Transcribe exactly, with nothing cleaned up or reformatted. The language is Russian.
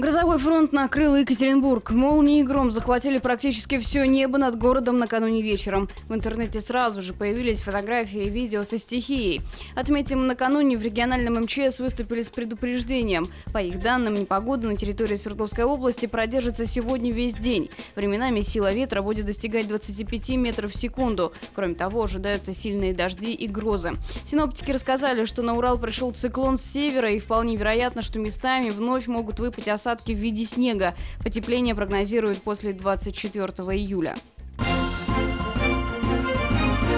Грозовой фронт накрыл Екатеринбург. Молнии и гром захватили практически все небо над городом накануне вечером. В интернете сразу же появились фотографии и видео со стихией. Отметим, накануне в региональном эм че эс выступили с предупреждением. По их данным, непогода на территории Свердловской области продержится сегодня весь день. Временами сила ветра будет достигать двадцати пяти метров в секунду. Кроме того, ожидаются сильные дожди и грозы. Синоптики рассказали, что на Урал пришел циклон с севера, и вполне вероятно, что местами вновь могут выпасть осадки в виде снега. Потепление прогнозируют после двадцать четвёртого июля.